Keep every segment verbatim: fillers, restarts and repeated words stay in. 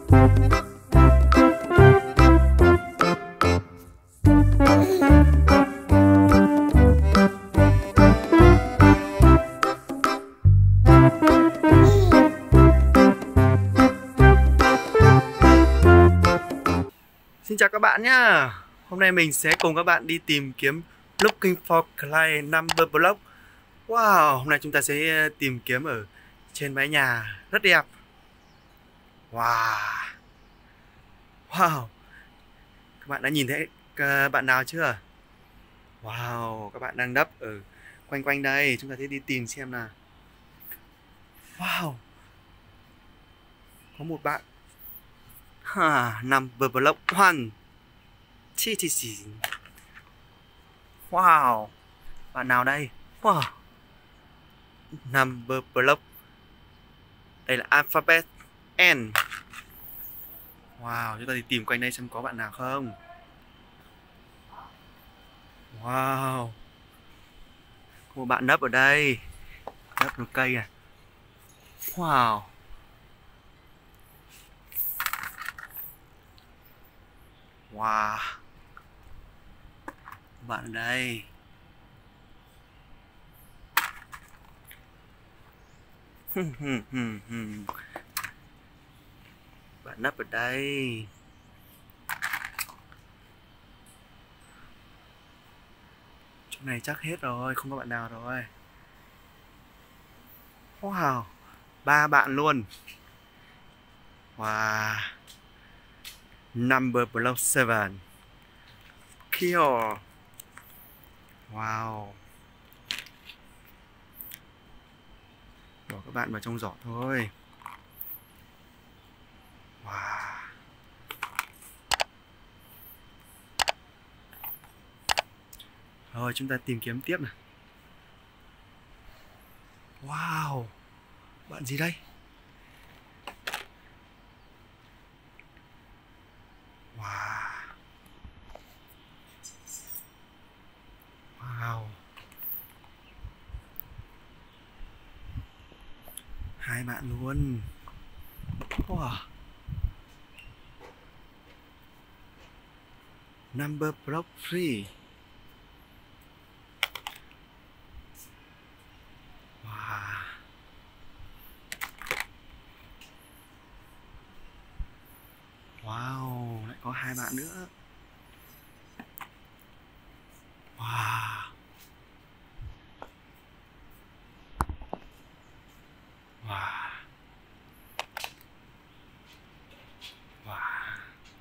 Xin chào các bạn nhá. Hôm nay mình sẽ cùng các bạn đi tìm kiếm Looking for Client Number Block. Wow, hôm nay chúng ta sẽ tìm kiếm ở trên mái nhà rất đẹp. Wow. Wow. Các bạn đã nhìn thấy uh, bạn nào chưa? Wow, các bạn đang nấp ở quanh quanh đây. Chúng ta sẽ đi tìm xem nào. Wow. Có một bạn. Ha, Number Block một. Chi chi chi. Wow. Bạn nào đây? Wow. Number Block. Đây là alphabet N. Wow, chúng ta đi tìm quanh đây xem có bạn nào không. Wow. Có một bạn nấp ở đây. Nấp một cây à. Wow. Wow. Bạn ở đây. Bạn nấp ở đây. Chỗ này chắc hết rồi, không có bạn nào rồi. Wow, ba bạn luôn. Wow. Number Block seven. Kill. Wow. Bỏ các bạn vào trong giỏ thôi. Wow. Rồi chúng ta tìm kiếm tiếp này. Wow. Bạn gì đây? Wow. Wow. Hai bạn luôn. Wow. Number Block three. Wow. Wow, lại có hai bạn nữa. Wow. Wow. Wow.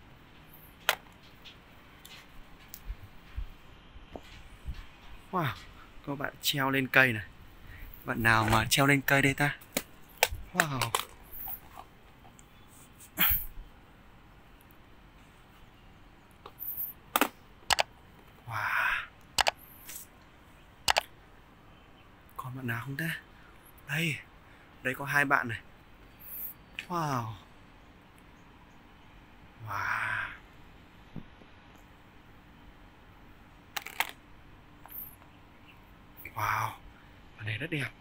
Wow, có bạn treo lên cây này. Bạn nào mà treo lên cây đây ta? Wow. Wow. Còn bạn nào không ta? Đây. Đây có hai bạn này. Wow. Wow. Wow. Bạn này rất đẹp.